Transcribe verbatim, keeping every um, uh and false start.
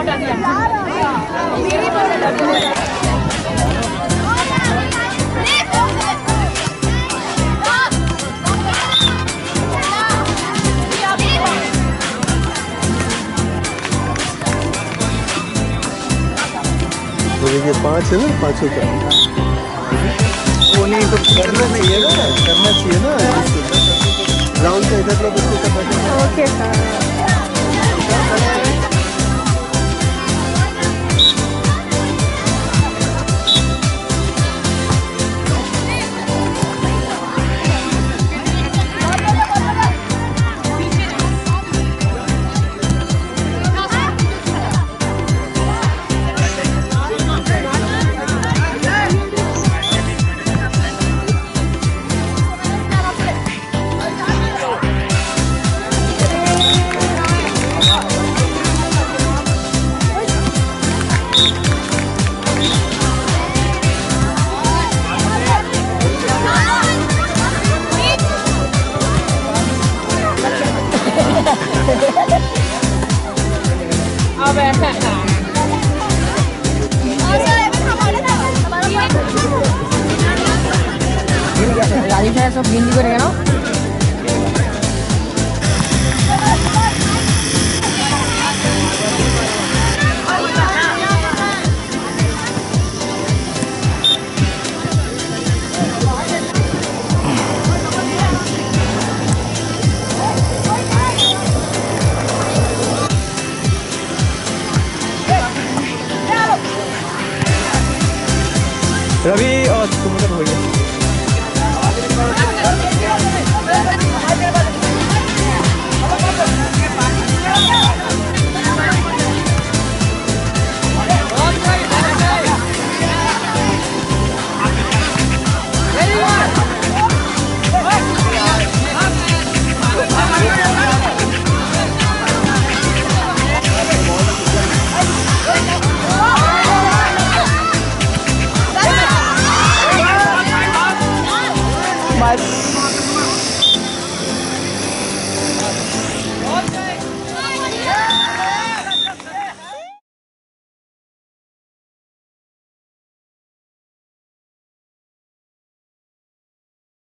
ये पाँच है ना, पाँचों का वो नहीं तो करना चाहिए ना, करना चाहिए ना राउंड का इधर लोग उसको करना। Okay sir. गाड़ी से सब हिंदी करेगा ना। रवि और तुम हो गया।